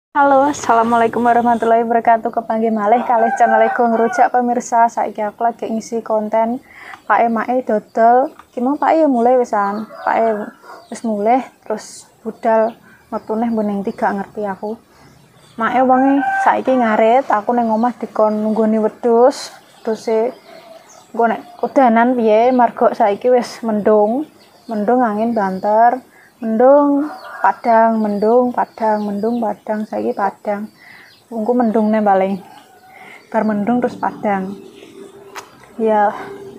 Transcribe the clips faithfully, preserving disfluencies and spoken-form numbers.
Halo, assalamualaikum warahmatullahi wabarakatuh. Kepanggih malih kalih channel Ego Ngerujak pemirsa. Saiki aku lagi ngisi konten Pak E Mae dodol. Gimana Pak E mulai wisan? Pak E wis mulai terus budal metune mbening tiga ngerti aku. Mae wengi saiki ngarit, aku ning omah dikon nunggoni wedhus. Wedhuse engko nek udanan piye margo saiki wis mendung. Mendung angin banter. Mendung padang, mendung padang, mendung padang, saiki padang. Engko mendungne paling. Bar mendung terus padang. Ya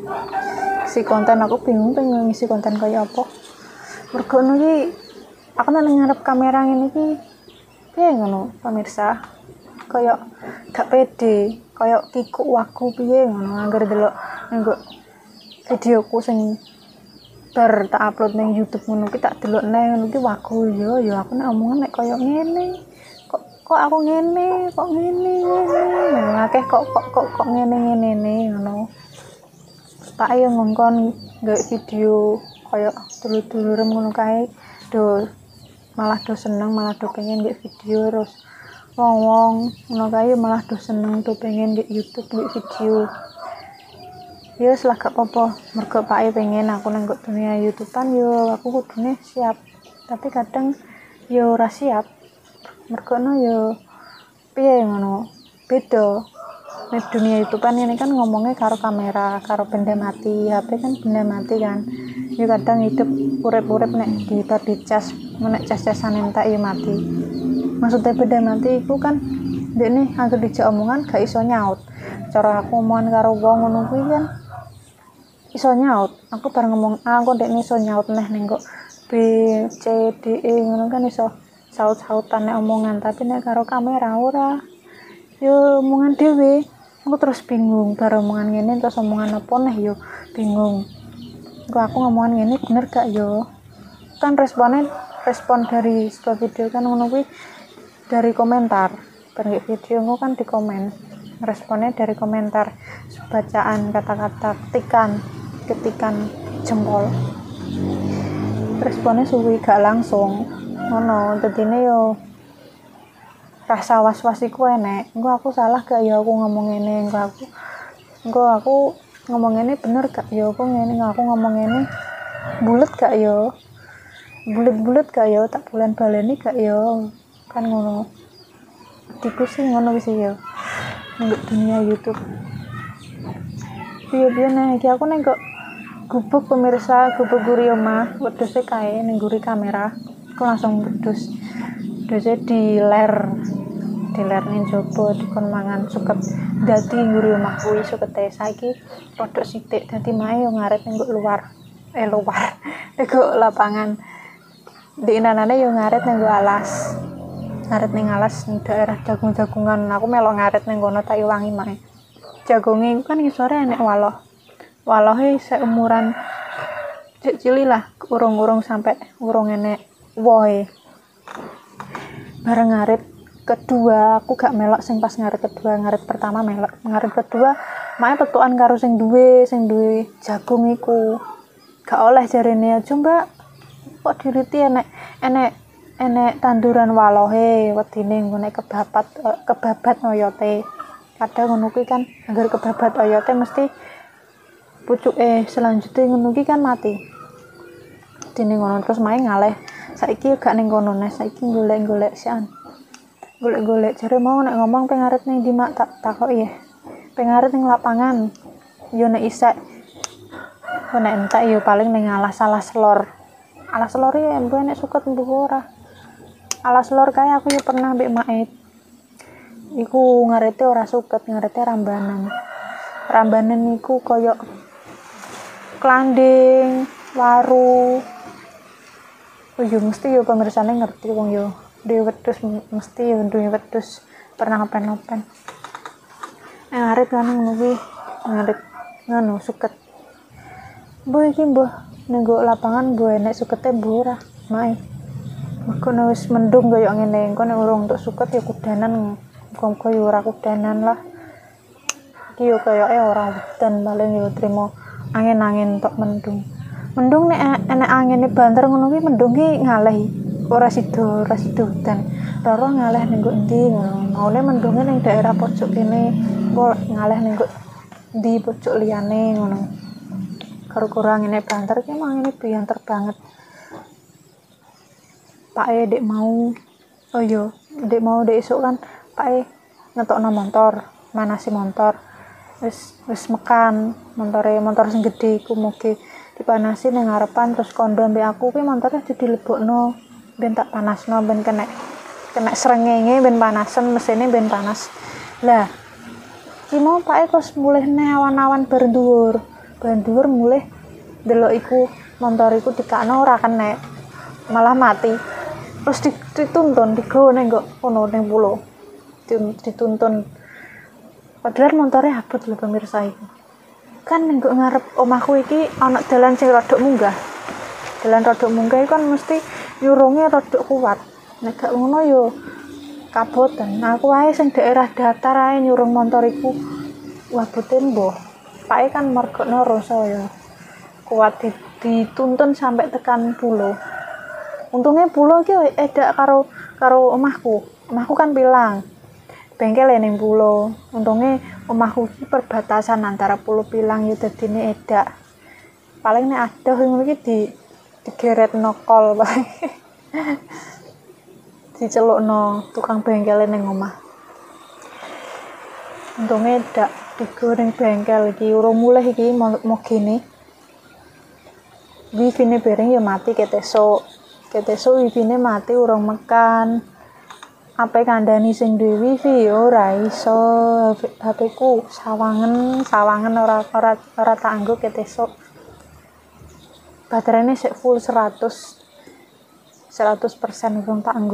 si konten aku bingung pengen ngisi konten kaya apa. Mergo iki aku nang ngarep kamera ngene iki piye ngono pemirsa. Kaya gak pede, kaya kikuk waku piye ngono angger delok nggo videoku sing bar tak upload ning YouTube ngono ki tak delok neh ngono ki wagu ya ya aku nek omongan nek koyo ngene kok kok aku ngene kok ngene ngene akeh kok kok kok kok ngene ngene ngono Pak yo ngongkon gawe video koyo dulur-dulur ngono kae do malah do seneng malah do pengen gawe video terus wong-wong ngono kae malah do seneng do pengen di YouTube gawe video. Ya selah gak apa-apa mergo Pak E pengen aku nang dunia YouTubean yo aku kudune siap tapi kadang yo ora siap mergo no yo piye ngono beda nek dunia YouTubean ini kan ngomongnya karo kamera karo benda mati H P kan benda mati kan yo kadang hidup urip-urip nek di bar dicas nek cas-casan entek yo mati maksudnya benda mati iku kan dekne angger dijak omongan gak iso nyaut cara aku omongan karo wong ngono kuwi kan iso nyaut aku bareng ngomong A kok dekne iso nyaut neh ning kok B C D E ngono kan iso saut-sautan nek omongan tapi nek karo kamera ora yo omongan dhewe aku terus bingung bar omongan ngene terus omongan apa neh yo bingung kok aku ngomongan ngene bener gak yo kan responnya respon dari sebuah video kan ngono kuwi dari komentar bar video ngono kan di komen responnya dari komentar bacaan kata-kata ketikan ketikan jempol responnya suwi gak langsung ngono dadine yo rasa was-was iku enek engko aku salah gak ya aku ngomong ngene engko aku engko aku ngomong ngene bener gak ya aku ngene aku ngomong ngene bulet gak ya bulet-bulet gak ya tak bulan baleni gak ya kan ngono diku sih ngono wis ya ning dunia YouTube piye-piye nek iki aku ning kok gubuk pemirsa gubuk guri omah wedhuse kae ning guri kamera aku langsung wedhus wedhuse di ler di ler ning jopo dikon mangan suket dadi guri omah kuwi sukete saiki rodok sithik dadi mae yo ngaret ning luar eh luar ning lapangan di inanane yo ngaret ning alas ngaret ning alas ning daerah jagung-jagungan aku melok ngaret ning kono tak iwangi mae jagonge iku kan ngisore enek waloh walohe seumuran cek cili lah urung-urung sampai urung enek wohe bareng ngarit kedua aku gak melok sing pas ngarit kedua ngarit pertama melok ngarit kedua mae petukan karo sing duwe sing duwe jagung iku gak oleh jarene aja mbak kok diriti enek enek enek tanduran walohe wedine ngene kebabat kebabat oyote kadang ngono kuwi kan anggar kebabat oyote mesti pucuke selanjutnya ngono ki kan mati dene ngono terus main ngaleh saiki gak ning kono nah saiki golek-golek sian golek-golek jare mau nek ngomong pengaret ning di mak tak takoki ya pengaret ning lapangan yo nek isek nek entek yo paling ning alas-alas lor alas lor ya mbuh nek suket mbuh ora alas lor kae aku yo pernah mbek mak iku ngarete ora suket ngarete rambanan rambanan iku koyo klanding, waru. Oh yo mesti yo pemirsane ngerti wong yo. Dhewe wedhus mesti yo duwe wedhus pernah ngopen-ngopen. Eh ngarit kan ngono kuwi, ngarit ngono suket. Mbah iki mbah ning lapangan mbah enek sukete mbah ora. Mae. Mergo wis mendung koyo ngene, engko nek urung untuk suket ya kudanan. Muga-muga yo ora kudanan lah. Iki yo koyoke ora udan paling yo trimo angin-angin tok mendung mendung nek enek angine banter ngono kuwi mendung ki ngalih ora sida ora sida udan Roro ngalih ning nggo endi ngono. Maune mendunge ning daerah pojok kene, engko ngalih ning nggo ndi pojok liyane ngono. Karo-karo ngene banter ki mah ngene bianter banget. Pake dek mau oh iya, dek mau dek esuk kan pake ngetokno motor, manasi motor. Wis wis mekan montore motor sing gedhe iku mugi dipanasi ning ngarepan terus kondo mbek aku ki montore dilebokno ben tak panasno ben kena kena srengenge ben panasen mesine ben panas. Lah ki mau pake kos mulih ne awan-awan bar dhuwur bar dhuwur mulih delok iku motor iku dikakno ora kenek malah mati terus dituntun digowo ning kono ning pulo dituntun padahal motornya abot lho pemirsa iku kan ning ngarep omahku iki ana dalan sing rodok munggah dalan rodok munggah iku kan mesti nyurunge rodok kuat nek gak ngono yo kaboten aku ae sing daerah datar ae nyurung motor iku wabote mbuh pake kan mergokno rasa ya kuat dituntun sampai tekan pulo untungnya pulo iki edak karo karo omahku omahku kan pilang bengkel ning pulo untungnya omahku iki perbatasan antara pulo pilang ya dadine edak paling nek adoh ngono iki di digeretno kol bae dicelukno tukang bengkel ning omah untungnya edak digoreng bengkel iki urung mulih iki mogene wifi-ne bareng ya mati ketesuk ketesuk wifi-ne mati urung mekan ape kandhani sing duwe wifi ora iso H P ku sawangen sawangen ora ora ora tak anggo ketesuk baterainya sik full seratus persen urung tak anggo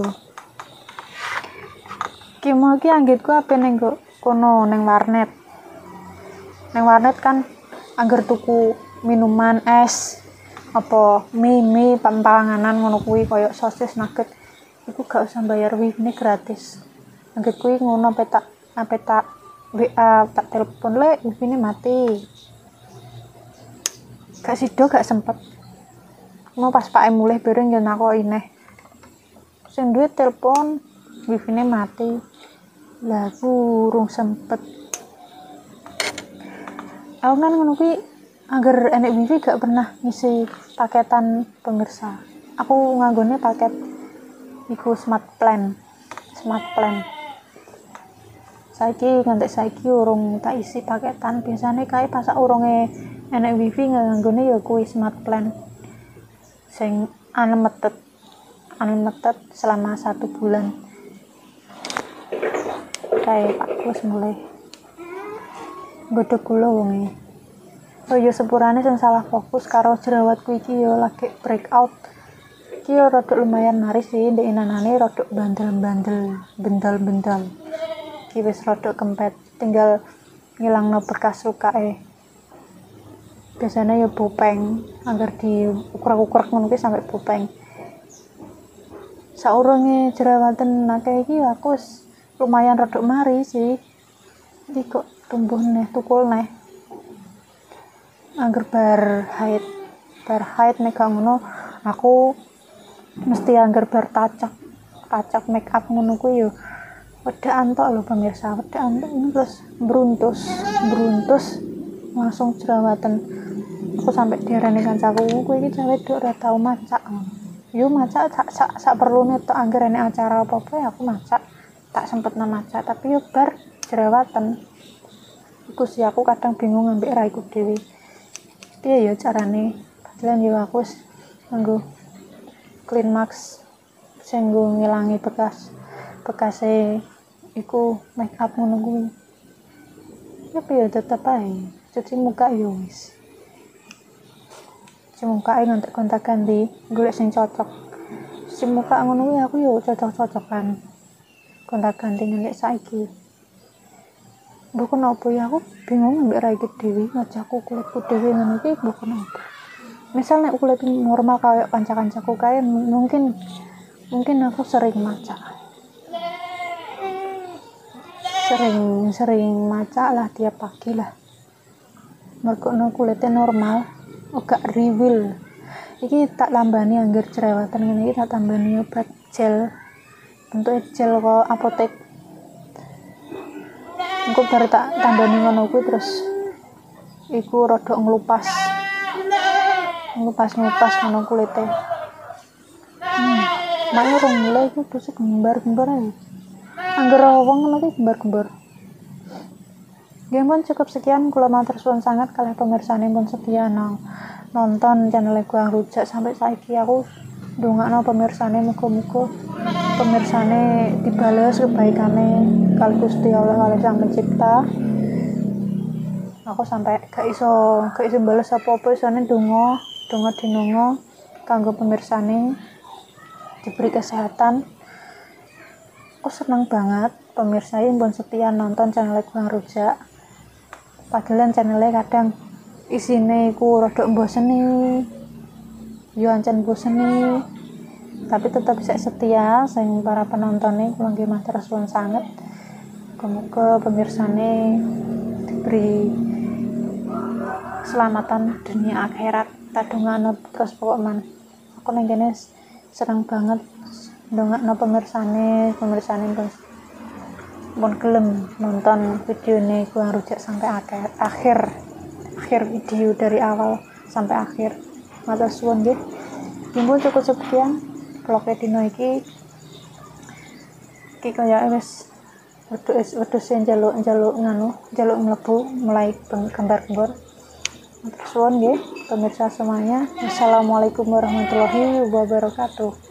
ki mau ki anggitku ape ning kono ning warnet ning warnet kan angger tuku minuman es apa mie mie panganan ngono kuwi koyo sosis nugget iku gak usah bayar wifi-ne gratis anggit kuwi ngono ape tak ape tak W A tak telepon le wifi-ne mati gak sido gak sempet mau pas pake mulih bareng ya nakoki neh sing duwe telepon wifi-ne mati lah urung sempet aku kan ngono kuwi angger enek wifi gak pernah ngisi paketan pemirsa aku nganggone paket iku smart plan smart plan saiki nganti saiki urung tak isi paketan biasane kae pas urunge enek wifi nganggone ya kuwi smart plan sing unlimited unlimited selama satu bulan kae Pak Gus mulai godhog kula wonge oh ya sepurane sing salah fokus karo jerawatku iki ya lagi breakout iki ya rada lumayan nari sih ndek inanane rada bandel-bandel bendal-bendal iki wis rada kempet tinggal ngilangno bekas lukae biasanya ya bopeng agar di ukur-ukur ngono ki sampai bopeng saurunge jerawatan akeh iki aku lumayan rada mari sih iki kok tumbuh neh tukul neh angger bar haid bar haid nek ngono aku mesti angger bar tacak tacak make up ngono kuwi yo wedaan tok lho pemirsa wedaan tok terus bruntus bruntus langsung jerawatan aku sampai diarani kancaku kowe iki cewek dok ora tau macak yo macak sak sak sak perlune tok angger enek acara apa-apa ya aku macak tak sempet macak tapi yo bar jerawatan iku sih aku kadang bingung ambek raiku dhewe piye ya carane padahal yo aku wis nganggo clean max sing nggo ngilangi bekas bekase iku make up ngono kuwi tapi ya tetep ae cuci muka yo wis cuci muka ae nganti kontak ganti golek sing cocok cuci muka ngono kuwi aku yo cocok-cocokan kontak ganti nganti saiki bukan apa ya aku bingung ambek raiku dhewe ngajakku kulitku dhewe ngono iki bukan apa misal nek kulit normal kayak kanca-kancaku kae mungkin mungkin aku sering macak sering sering macak lah tiap pagi lah mergono kulitnya normal agak riwil iki tak lambani anggar jerawatan ngene iki tak tambani obat gel bentuknya gel kok apotek. Engko bar tak tandani ngono kuwi terus iku rada nglupas nglupas-nglupas ngono kulite. hmm. Mak urung mulai iku terus gembar-gembar ae angger wong ngono iki gembar-gembar. Nggih pun cukup sekian, kula matur suwun sangat kalih pemirsane pun setia nang nonton channel Guang Rujak sampai saiki. Aku ndongakno pemirsane muga-muga pemirsane dibales kebaikane kali Gusti Allah kali Sang Pencipta. Aku sampai gak iso gak iso bales apa-apa, isane donga donga dinonga kanggo pemirsane diberi kesehatan. Aku seneng banget pemirsa yang pun setia nonton channel Guang Rujak. Padahal channelnya kadang isine iku rada mboseni, yo ancen mboseni, tapi tetap bisa setia sing para penontonnya. Kula nggih matur suwun sanget. Semoga pemirsane diberi keselamatan dunia akhirat. Tadungano terus pokok man. Aku ning kene seneng banget ndongakno pemirsane, pemirsane pun pun gelem nonton videone Guang Rujak sampai akhir akhir akhir video dari awal sampai akhir. Matur suwun nggih. Timbul cukup sekian vlog dino iki. Iki kaya wis wedhus wedhus njaluk-njaluk nganu, njaluk mlebu mulai gambar-gambar. Matur suwun nggih pemirsa semuanya. Wassalamualaikum warahmatullahi wabarakatuh.